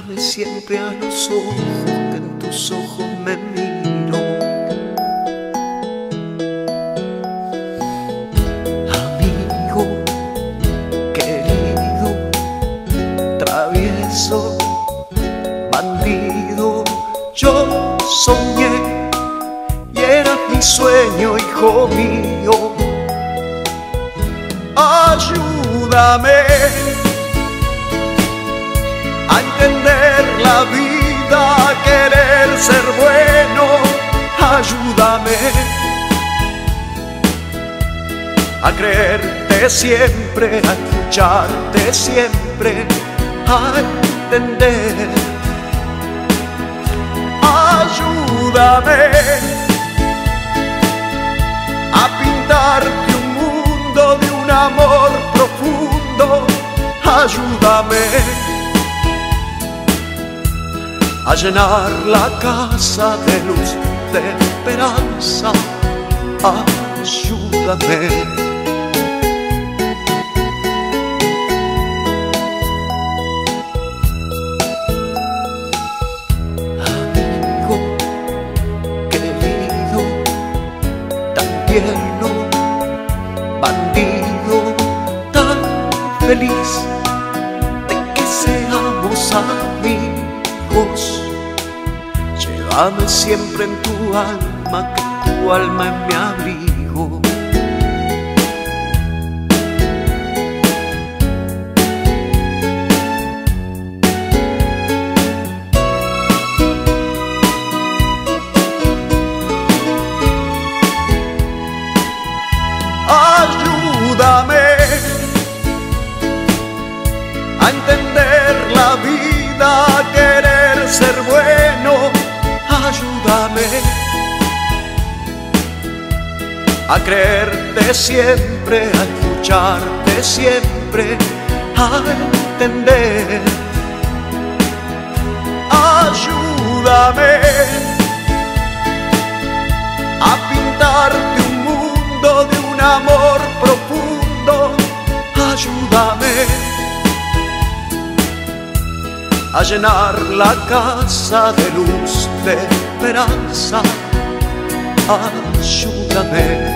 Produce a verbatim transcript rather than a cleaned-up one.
Llévame siempre a los ojos, que en tus ojos me miro. Amigo, querido, travieso, bandido, yo soñé y era mi sueño, hijo mío. Ayúdame a entender la vida, a querer ser bueno. Ayúdame a creerte siempre, a escucharte siempre, a entender. Ayúdame a pintarte un mundo de un amor profundo. Ayúdame a llenar la casa de luz, de esperanza. Ayúdame. Amigo querido, tan tierno, bandido, tan feliz de que seamos amigos. Llévame siempre en tu alma, que tu alma es mi abrigo. Ayúdame a entender la vida, a querer ser bueno. Ayúdame a creerte siempre, a escucharte siempre, a entender. Ayúdame a pintarte un mundo de un amor profundo. Ayúdame a llenar la casa de luz, de esperanza. Ayúdame.